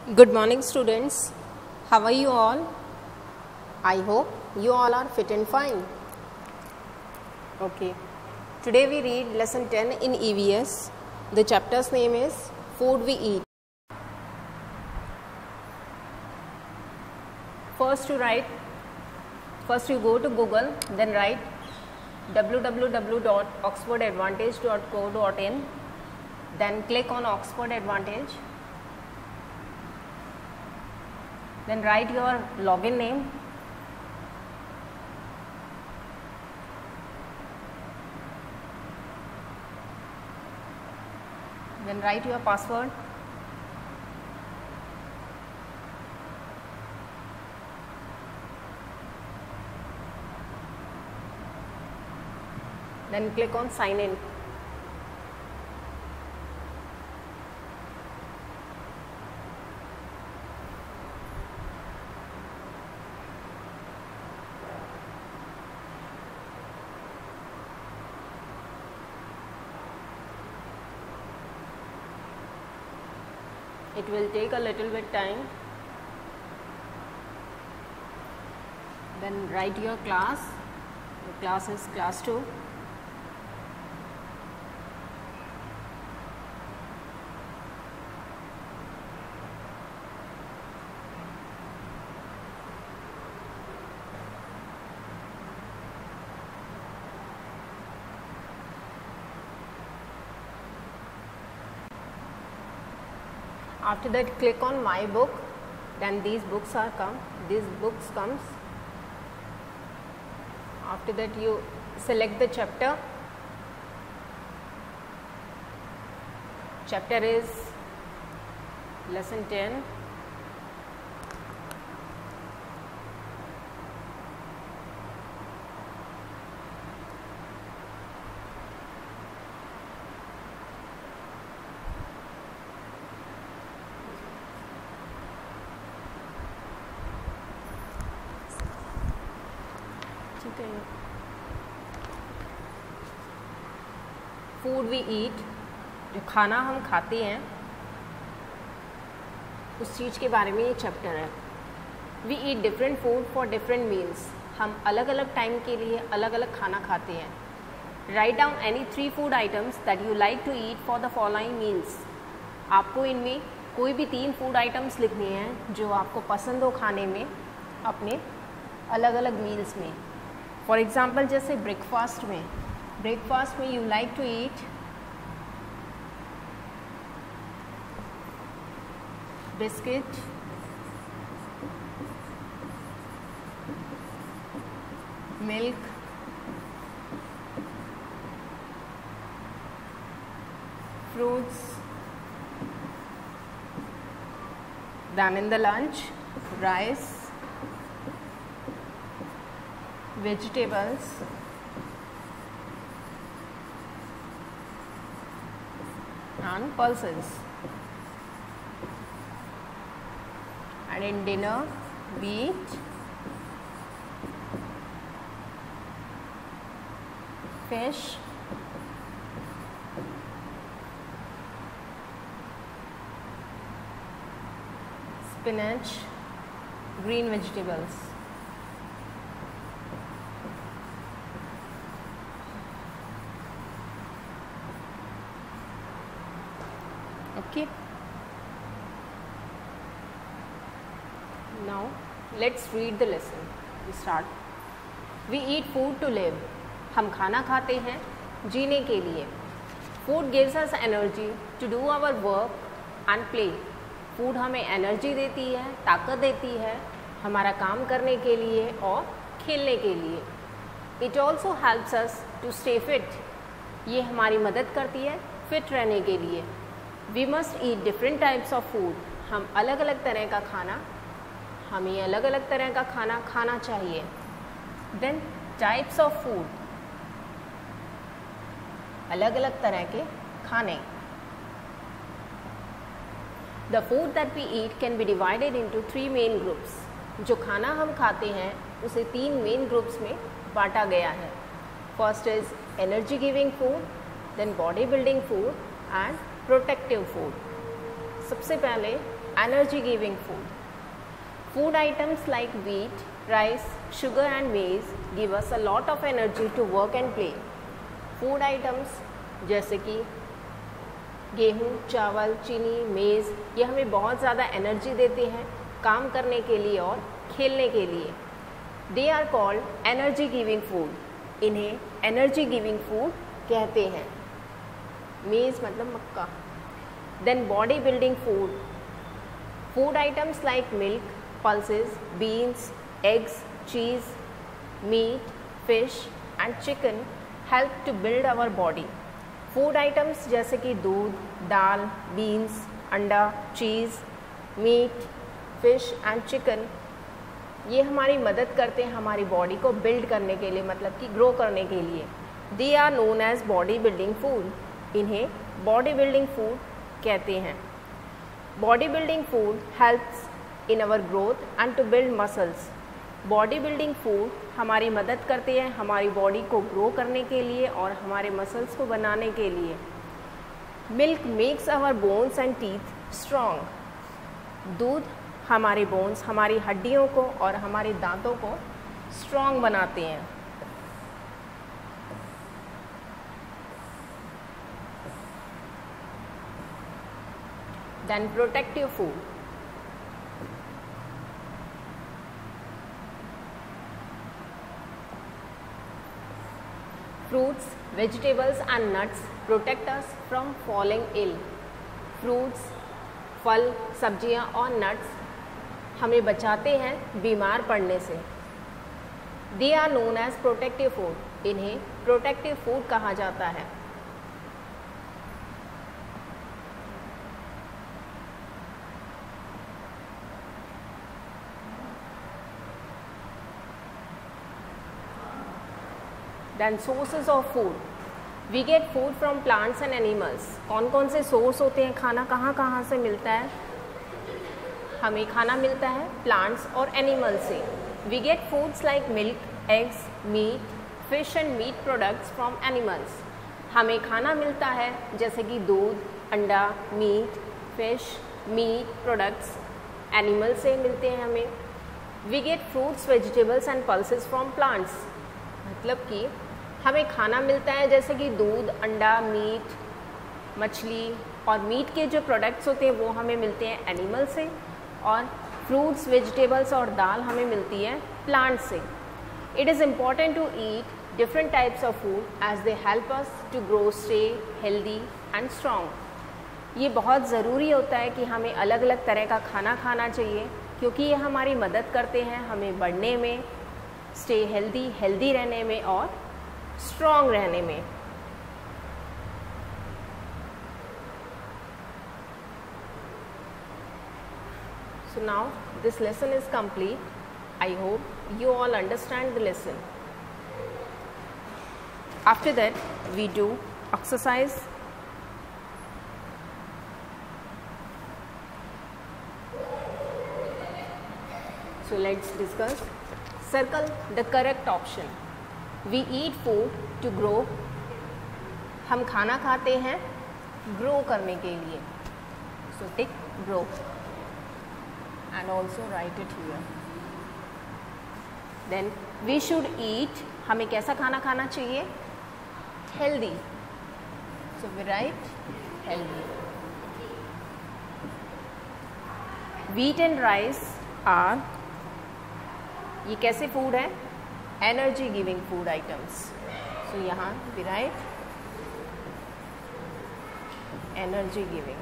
Good morning, students. How are you all? I hope you all are fit and fine. Okay. Today we read lesson 10 in EVS. The chapter's name is Food We Eat. First you go to Google, then write www.oxfordadvantage.co.in, then click on Oxford Advantage. Then write your login name, then write your password, then click on sign in. It will take a little bit time. Then write your class. The class is class 2. After that, click on my book. Then these books comes. After that, you select the chapter. Chapter is lesson 10. Food we eat, जो खाना हम खाते हैं उस चीज़ के बारे में ये चैप्टर है. We eat different food for different meals. हम अलग अलग टाइम के लिए अलग अलग खाना खाते हैं. Write down any 3 food items that you like to eat for the following meals. आपको इनमें कोई भी 3 फूड आइटम्स लिखने हैं जो आपको पसंद हो खाने में अपने अलग अलग मील्स में. फॉर एग्ज़ाम्पल, जैसे ब्रेकफास्ट में you like to eat biscuit, milk, fruits. Then in the lunch, rice, vegetables, and pulses. And in dinner, we eat fish, spinach, green vegetables. Okay. Now let's read the lesson. We start. We eat food to live. हम खाना खाते हैं जीने के लिए. Food gives us energy to do our work and play. Food हमें energy देती है, ताकत देती है हमारा काम करने के लिए और खेलने के लिए. It also helps us to stay fit. ये हमारी मदद करती है फिट रहने के लिए. We must eat different types of food. हम अलग अलग तरह का खाना खाना चाहिए. Then types of food, अलग अलग तरह के खाने. The food that we eat can be divided into 3 main groups. जो खाना हम खाते हैं उसे 3 मेन ग्रुप्स में बांटा गया है. First is energy giving food, then body building food and protective food. सबसे पहले energy giving food. Food items like wheat, rice, sugar and maize give us a lot of energy to work and play. Food items जैसे कि गेहूँ, चावल, चीनी, मेज़, ये हमें बहुत ज़्यादा एनर्जी देते हैं काम करने के लिए और खेलने के लिए. They are called energy giving food. इन्हें एनर्जी गिविंग फूड कहते हैं. मेज़ मतलब मक्का. Then body building food. Food items like milk, pulses, beans, eggs, cheese, meat, fish and chicken help to build our body. फूड items जैसे कि दूध, दाल, बीन्स, अंडा, cheese, meat, fish and chicken, ये हमारी मदद करते हैं हमारी बॉडी को बिल्ड करने के लिए, मतलब कि ग्रो करने के लिए. They are known as body building food. इन्हें बॉडी बिल्डिंग फूड कहते हैं. Body building food helps in our growth and to build muscles. Body building food हमारी मदद करते हैं हमारी बॉडी को ग्रो करने के लिए और हमारे मसल्स को बनाने के लिए. Milk makes our bones and teeth strong. दूध हमारे बोन्स, हमारी हड्डियों को और हमारे दांतों को स्ट्रॉन्ग बनाते हैं. Then protective food. Fruits, vegetables and nuts protect us from falling ill. Fruits, फल, सब्जियां और nuts हमें बचाते हैं बीमार पड़ने से. They are known as protective food. इन्हें protective food कहा जाता है. Then sources of food. We get food from plants and animals. कौन कौन से सोर्स होते हैं, खाना कहाँ कहाँ से मिलता है? हमें खाना मिलता है प्लांट्स और एनिमल से. We get foods like milk, eggs, meat, fish and meat products from animals. हमें खाना मिलता है जैसे कि दूध, अंडा, meat, fish, meat products animal से मिलते हैं हमें. We get fruits, vegetables and pulses from plants. मतलब कि हमें खाना मिलता है जैसे कि दूध, अंडा, मीट, मछली और मीट के जो प्रोडक्ट्स होते हैं वो हमें मिलते हैं एनिमल से, और फ्रूट्स, वेजिटेबल्स और दाल हमें मिलती है प्लांट से. It is important to eat different types of food as they help us to grow, stay healthy and strong. ये बहुत ज़रूरी होता है कि हमें अलग अलग तरह का खाना खाना चाहिए क्योंकि ये हमारी मदद करते हैं हमें बढ़ने में, स्टे हेल्दी रहने में और स्ट्रॉन्ग रहने में. So now this lesson is complete. I hope you all understand the lesson. After that we do exercise. So let's discuss. Circle the correct option. We eat food to grow. हम खाना खाते हैं grow करने के लिए. So tick grow and also write it here. Then we should eat. हमें कैसा खाना खाना चाहिए? Healthy. So we write healthy. Wheat and rice are, ये कैसे फूड है? Energy giving food items. So यहाँ we write energy giving.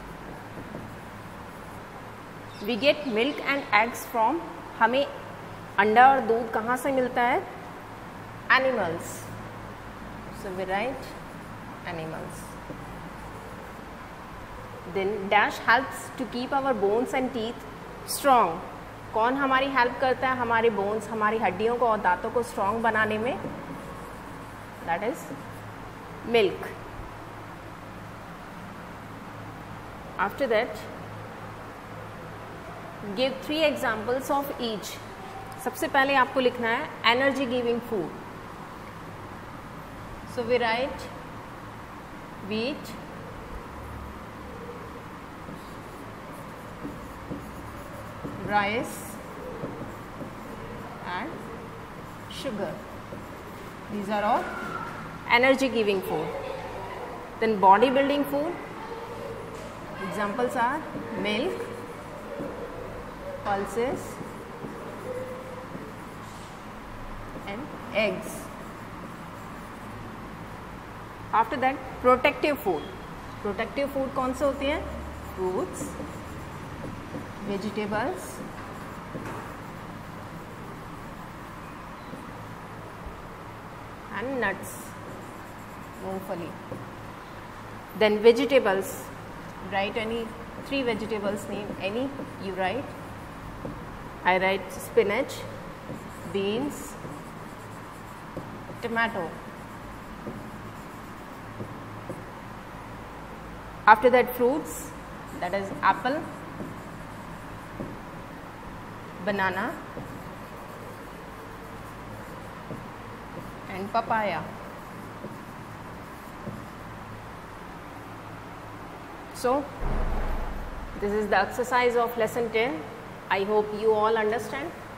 We get milk and eggs from, हमें अंडा और दूध कहाँ से मिलता है? Animals. So we write animals. Then dash helps to keep our bones and teeth strong. कौन हमारी हेल्प करता है हमारे बोन्स, हमारी हड्डियों को और दांतों को स्ट्रॉन्ग बनाने में? That is milk. After that give 3 examples of each. सबसे पहले आपको लिखना है energy giving food. So we write wheat, rice and sugar. These are all energy giving food. Then body building food, examples are milk, pulses and eggs. After that protective food. Protective food कौन से होते हैं? Fruits, vegetables, and nuts, मूंगफली. Then vegetables, write any 3 vegetables name, any you write. I write spinach, beans, tomato. After that fruits, that is apple, banana and papaya. So this is the exercise of lesson 10. I hope you all understand.